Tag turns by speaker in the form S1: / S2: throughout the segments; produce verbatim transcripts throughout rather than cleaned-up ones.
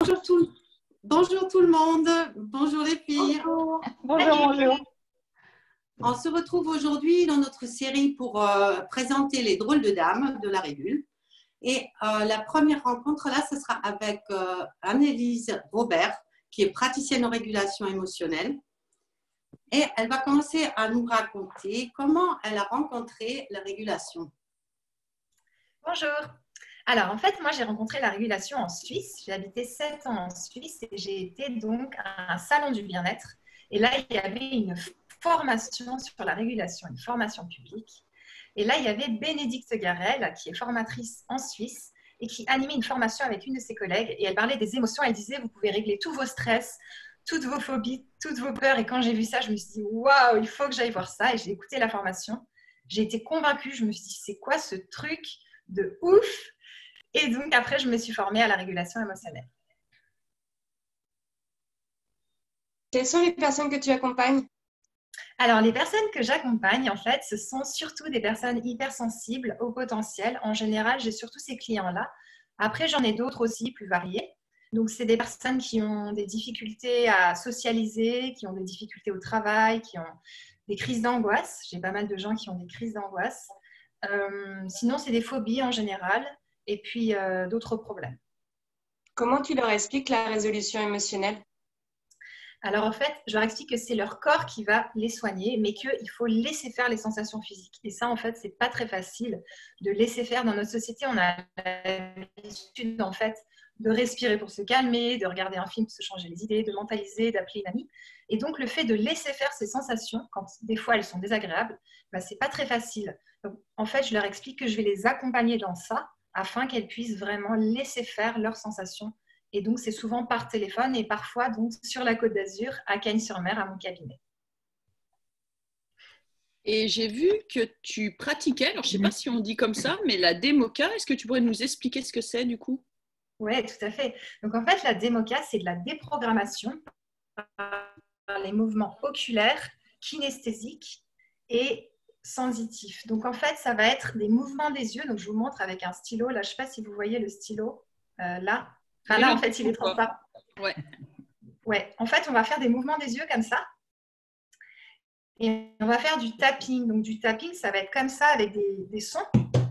S1: Bonjour tout, bonjour tout le monde, bonjour les filles.
S2: Bonjour, bonjour, bonjour.
S1: On se retrouve aujourd'hui dans notre série pour euh, présenter les drôles de dames de la Régule. Et euh, la première rencontre là, ce sera avec euh, Anne-Élise Robert, qui est praticienne en régulation émotionnelle. Et elle va commencer à nous raconter comment elle a rencontré la régulation.
S2: Bonjour. Alors, en fait, moi, j'ai rencontré la régulation en Suisse. J'ai habité sept ans en Suisse et j'ai été donc à un salon du bien-être. Et là, il y avait une formation sur la régulation, une formation publique. Et là, il y avait Bénédicte Garel, qui est formatrice en Suisse et qui animait une formation avec une de ses collègues. Et elle parlait des émotions. Elle disait, vous pouvez régler tous vos stress, toutes vos phobies, toutes vos peurs. Et quand j'ai vu ça, je me suis dit, waouh, il faut que j'aille voir ça. Et j'ai écouté la formation. J'ai été convaincue. Je me suis dit, c'est quoi ce truc de ouf? Et donc, après, je me suis formée à la régulation émotionnelle.
S3: Quelles sont les personnes que tu accompagnes?
S2: Alors, les personnes que j'accompagne, en fait, ce sont surtout des personnes hypersensibles au potentiel. En général, j'ai surtout ces clients-là. Après, j'en ai d'autres aussi, plus variés. Donc, c'est des personnes qui ont des difficultés à socialiser, qui ont des difficultés au travail, qui ont des crises d'angoisse. J'ai pas mal de gens qui ont des crises d'angoisse. Euh, sinon, c'est des phobies en général. Et puis euh, d'autres problèmes.
S3: Comment tu leur expliques la résolution émotionnelle?
S2: Alors en fait, je leur explique que c'est leur corps qui va les soigner, mais qu'il faut laisser faire les sensations physiques. Et ça, en fait, c'est pas très facile de laisser faire. Dans notre société, on a l'habitude, en fait, de respirer pour se calmer, de regarder un film pour se changer les idées, de mentaliser, d'appeler une amie. Et donc, le fait de laisser faire ces sensations, quand des fois elles sont désagréables, bah, c'est pas très facile. Donc, en fait, je leur explique que je vais les accompagner dans ça, afin qu'elles puissent vraiment laisser faire leurs sensations. Et donc, c'est souvent par téléphone et parfois donc, sur la Côte d'Azur, à Cagnes-sur-Mer, à mon cabinet.
S4: Et j'ai vu que tu pratiquais, alors je ne sais pas si on dit comme ça, mais la démoka, est-ce que tu pourrais nous expliquer ce que c'est du coup?
S2: Oui, tout à fait. Donc, en fait, la démoka, c'est de la déprogrammation par les mouvements oculaires, kinesthésiques et sensitifs. Donc, en fait, ça va être des mouvements des yeux. Donc, je vous montre avec un stylo. Là, je ne sais pas si vous voyez le stylo. Euh, là, enfin, là, en fait, il est transparent.
S4: Ouais.
S2: Ouais. En fait, on va faire des mouvements des yeux comme ça. Et on va faire du tapping. Donc, du tapping, ça va être comme ça avec des, des sons.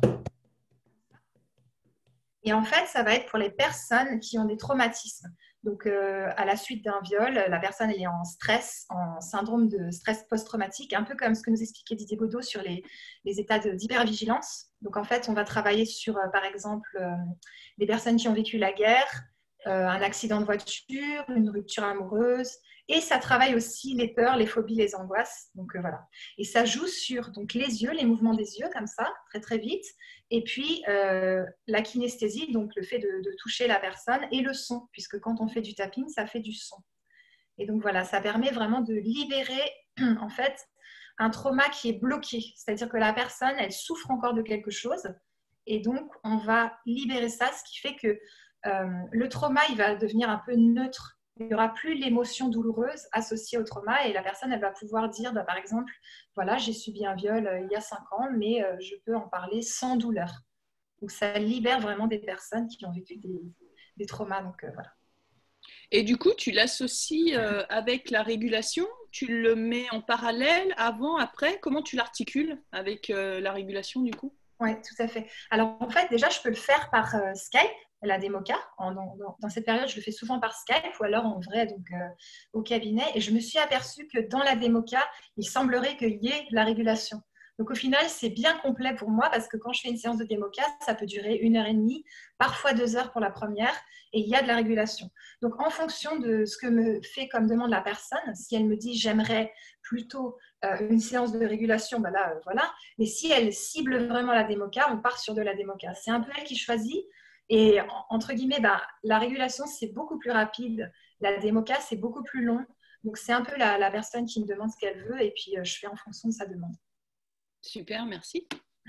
S2: Et en fait, ça va être pour les personnes qui ont des traumatismes. Donc, euh, à la suite d'un viol, la personne elle est en stress, en syndrome de stress post-traumatique, un peu comme ce que nous expliquait Didier Baudot sur les, les états d'hypervigilance. Donc, en fait, on va travailler sur, euh, par exemple, euh, les personnes qui ont vécu la guerre, euh, un accident de voiture, une rupture amoureuse. Et ça travaille aussi les peurs, les phobies, les angoisses. Donc, euh, voilà. Et ça joue sur donc, les yeux, les mouvements des yeux, comme ça, très, très vite. Et puis, euh, la kinesthésie, donc le fait de, de toucher la personne, et le son, puisque quand on fait du tapping, ça fait du son. Et donc, voilà, ça permet vraiment de libérer, en fait, un trauma qui est bloqué. C'est-à-dire que la personne, elle souffre encore de quelque chose. Et donc, on va libérer ça, ce qui fait que euh, le trauma, il va devenir un peu neutre. Il n'y aura plus l'émotion douloureuse associée au trauma et la personne, elle va pouvoir dire, bah, par exemple, voilà, j'ai subi un viol euh, il y a cinq ans, mais euh, je peux en parler sans douleur. Donc, ça libère vraiment des personnes qui ont vécu des, des traumas. Donc, euh, voilà.
S4: Et du coup, tu l'associes euh, avec la régulation? Tu le mets en parallèle, avant, après? Comment tu l'articules avec euh, la régulation du coup?
S2: Oui, tout à fait. Alors, en fait, déjà, je peux le faire par euh, Skype, la démoka. En, dans, dans cette période, je le fais souvent par Skype ou alors en vrai, donc euh, au cabinet. Et je me suis aperçue que dans la démoka, il semblerait qu'il y ait la régulation. Donc, au final, c'est bien complet pour moi parce que quand je fais une séance de démoka, ça peut durer une heure et demie, parfois deux heures pour la première, et il y a de la régulation. Donc, en fonction de ce que me fait comme demande la personne, si elle me dit j'aimerais plutôt euh, une séance de régulation, ben là, euh, voilà. Mais si elle cible vraiment la démoka, on part sur de la démoka. C'est un peu elle qui choisit. Et entre guillemets, ben, la régulation, c'est beaucoup plus rapide. La démoka, c'est beaucoup plus long. Donc, c'est un peu la, la personne qui me demande ce qu'elle veut et puis euh, je fais en fonction de sa demande.
S4: Super, merci.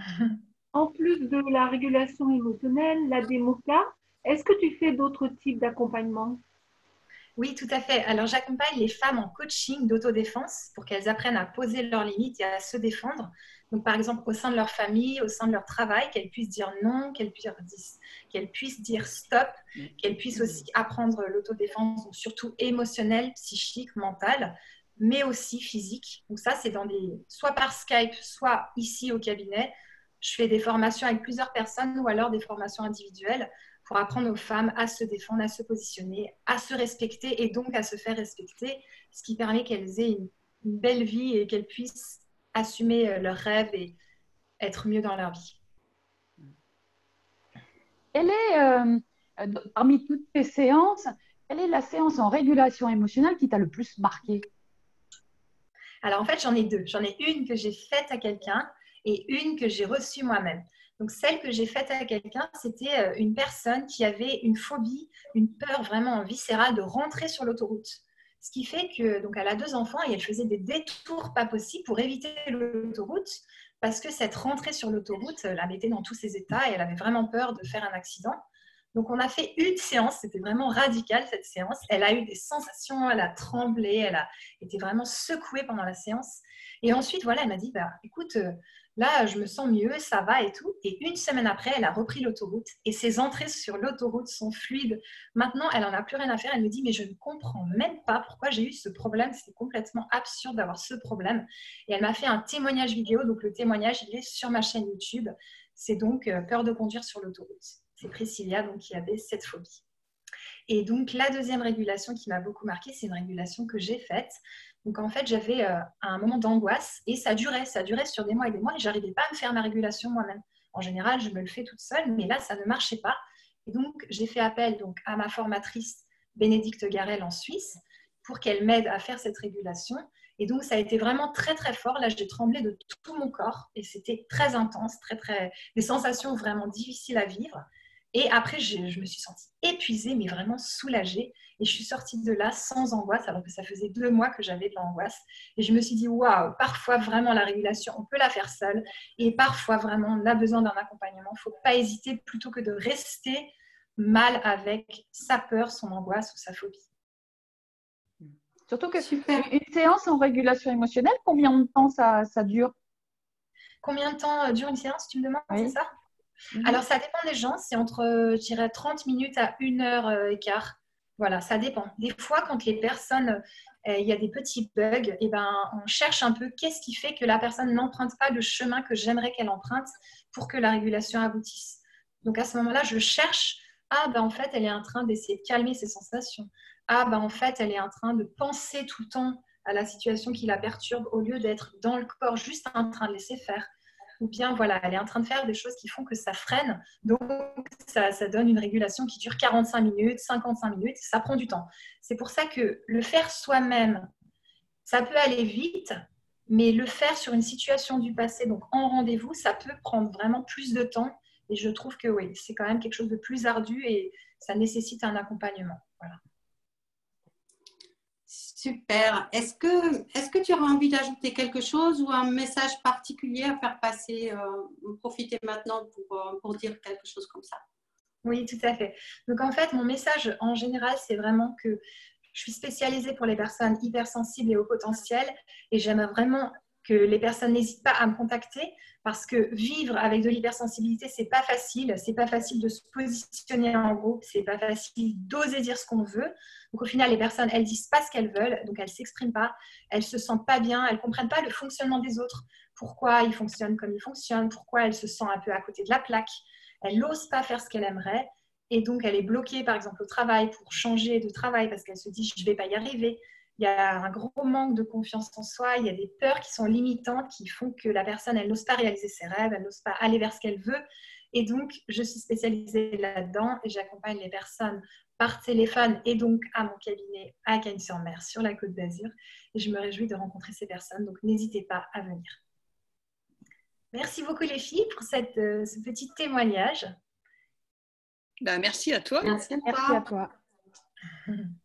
S5: En plus de la régulation émotionnelle, la démoka, est-ce que tu fais d'autres types d'accompagnement?
S2: Oui, tout à fait. Alors, j'accompagne les femmes en coaching d'autodéfense pour qu'elles apprennent à poser leurs limites et à se défendre. Donc, par exemple, au sein de leur famille, au sein de leur travail, qu'elles puissent dire non, qu'elles puissent, qu'elles puissent dire stop, qu'elles puissent aussi apprendre l'autodéfense, donc surtout émotionnelle, psychique, mentale, mais aussi physique. Donc, ça, c'est dans des, soit par Skype, soit ici au cabinet. Je fais des formations avec plusieurs personnes ou alors des formations individuelles pour apprendre aux femmes à se défendre, à se positionner, à se respecter et donc à se faire respecter, ce qui permet qu'elles aient une, une belle vie et qu'elles puissent assumer leurs rêves et être mieux dans leur vie.
S6: Quelle est, euh, euh, parmi toutes tes séances, quelle est la séance en régulation émotionnelle qui t'a le plus marqué?
S2: Alors en fait, j'en ai deux. J'en ai une que j'ai faite à quelqu'un et une que j'ai reçue moi-même. Donc celle que j'ai faite à quelqu'un, c'était une personne qui avait une phobie, une peur vraiment viscérale de rentrer sur l'autoroute. Ce qui fait que, donc elle a deux enfants et elle faisait des détours pas possibles pour éviter l'autoroute parce que cette rentrée sur l'autoroute la mettait dans tous ses états et elle avait vraiment peur de faire un accident. Donc on a fait une séance, c'était vraiment radical cette séance. Elle a eu des sensations, elle a tremblé, elle a été vraiment secouée pendant la séance. Et ensuite, voilà, elle m'a dit, bah, écoute, là, je me sens mieux, ça va et tout. Et une semaine après, elle a repris l'autoroute et ses entrées sur l'autoroute sont fluides. Maintenant, elle n'en a plus rien à faire. Elle me dit, mais je ne comprends même pas pourquoi j'ai eu ce problème. C'est complètement absurde d'avoir ce problème. Et elle m'a fait un témoignage vidéo. Donc, le témoignage, il est sur ma chaîne YouTube. C'est donc euh, peur de conduire sur l'autoroute. C'est Priscilla donc, qui avait cette phobie. Et donc, la deuxième régulation qui m'a beaucoup marquée, c'est une régulation que j'ai faite. Donc, en fait, j'avais euh, un moment d'angoisse et ça durait, ça durait sur des mois et des mois et je n'arrivais pas à me faire ma régulation moi-même. En général, je me le fais toute seule, mais là, ça ne marchait pas. Et donc, j'ai fait appel donc, à ma formatrice Bénédicte Garel en Suisse pour qu'elle m'aide à faire cette régulation. Et donc, ça a été vraiment très, très fort. Là, j'ai tremblé de tout mon corps et c'était très intense, très, très... des sensations vraiment difficiles à vivre. Et après, je, je me suis sentie épuisée, mais vraiment soulagée. Et je suis sortie de là sans angoisse, alors que ça faisait deux mois que j'avais de l'angoisse. Et je me suis dit, waouh, parfois vraiment la régulation, on peut la faire seule. Et parfois vraiment, on a besoin d'un accompagnement. Il ne faut pas hésiter plutôt que de rester mal avec sa peur, son angoisse ou sa phobie.
S6: Surtout que Super. Une séance en régulation émotionnelle, combien de temps ça, ça dure?
S2: Combien de temps dure une séance, tu me demandes,
S6: oui.
S2: C'est ça? Alors, ça dépend des gens. C'est entre, je dirais, trente minutes à une heure et quart. Voilà, ça dépend. Des fois, quand les personnes, euh, il y a des petits bugs, et ben, on cherche un peu qu'est-ce qui fait que la personne n'emprunte pas le chemin que j'aimerais qu'elle emprunte pour que la régulation aboutisse. Donc, à ce moment-là, je cherche, ah, ben, en fait, elle est en train d'essayer de calmer ses sensations. Ah, ben, en fait, elle est en train de penser tout le temps à la situation qui la perturbe au lieu d'être dans le corps, juste en train de laisser faire. Ou bien, voilà, elle est en train de faire des choses qui font que ça freine. Donc, ça, ça donne une régulation qui dure quarante-cinq minutes, cinquante-cinq minutes. Ça prend du temps. C'est pour ça que le faire soi-même, ça peut aller vite, mais le faire sur une situation du passé, donc en rendez-vous, ça peut prendre vraiment plus de temps. Et je trouve que oui, c'est quand même quelque chose de plus ardu et ça nécessite un accompagnement. Voilà.
S1: Super. Est-ce que, est-ce que tu auras envie d'ajouter quelque chose ou un message particulier à faire passer? euh, Profitez maintenant pour, euh, pour dire quelque chose comme ça.
S2: Oui, tout à fait. Donc, en fait, mon message en général, c'est vraiment que je suis spécialisée pour les personnes hypersensibles et au potentiel et j'aime vraiment que les personnes n'hésitent pas à me contacter parce que vivre avec de l'hypersensibilité, c'est pas facile. C'est pas facile de se positionner en groupe, c'est pas facile d'oser dire ce qu'on veut. Donc au final, les personnes, elles disent pas ce qu'elles veulent, donc elles s'expriment pas, elles se sentent pas bien, elles comprennent pas le fonctionnement des autres. Pourquoi ils fonctionnent comme ils fonctionnent, pourquoi elles se sentent un peu à côté de la plaque. Elles n'osent pas faire ce qu'elles aimeraient et donc elle est bloquée, par exemple, au travail pour changer de travail parce qu'elle se dit je vais pas y arriver. Il y a un gros manque de confiance en soi, il y a des peurs qui sont limitantes qui font que la personne, elle n'ose pas réaliser ses rêves, elle n'ose pas aller vers ce qu'elle veut. Et donc, je suis spécialisée là-dedans et j'accompagne les personnes par téléphone et donc à mon cabinet à Cagnes-sur-Mer, sur la Côte d'Azur. Et je me réjouis de rencontrer ces personnes, donc n'hésitez pas à venir. Merci beaucoup les filles pour cette, euh, ce petit témoignage.
S4: Ben, merci à toi.
S1: Merci à toi.
S6: Merci à toi.